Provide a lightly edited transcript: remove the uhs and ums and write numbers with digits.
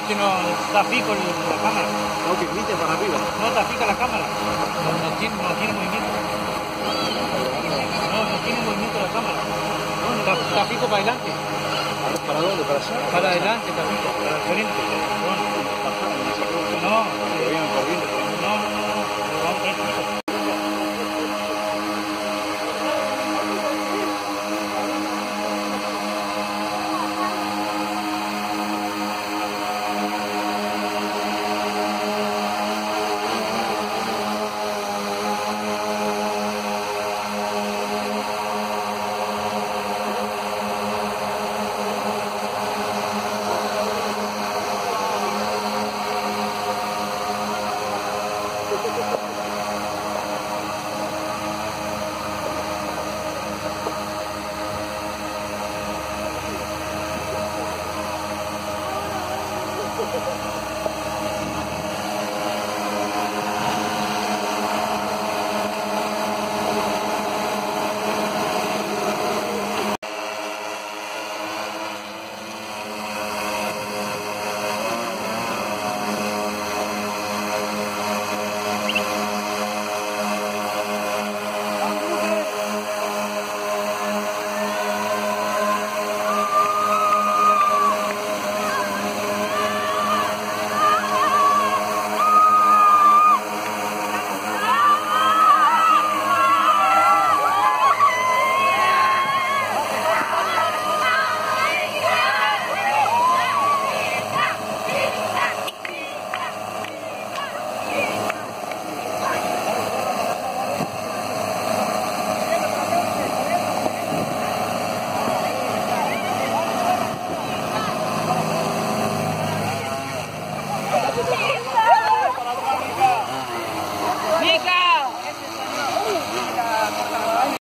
que no está pico la cámara. No, que grite para arriba. No está pica la cámara. No tiene movimiento. No tiene movimiento la cámara. Está pico para adelante. ¿Para dónde? ¿Para allá? Para adelante, está pico. Para el frente.